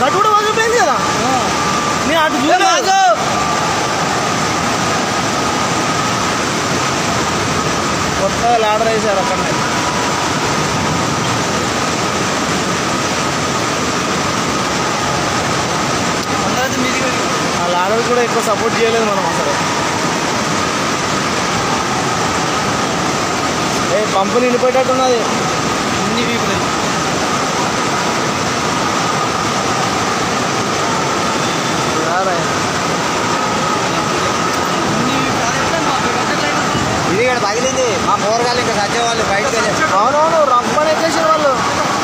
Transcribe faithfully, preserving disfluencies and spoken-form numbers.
అటు కూడా వదిలిపోయింది కదా నేను అటు చూడలేదు. కొత్తగా లాడర్ వేసారు అక్కడనే. ఆ లాడర్ కూడా ఎక్కువ సపోర్ట్ చేయలేదు మనం అసలు. ఏ పంపు నిండిపోయేటట్టున్నది. అన్ని వీపులు ఇది ఇక్కడ పగిలింది. మా పోరగాళ్ళు ఇంకా సచ్చేవాళ్ళు బయటకు వెళ్ళి. అవునవును రమ్మని వచ్చేసారు వాళ్ళు.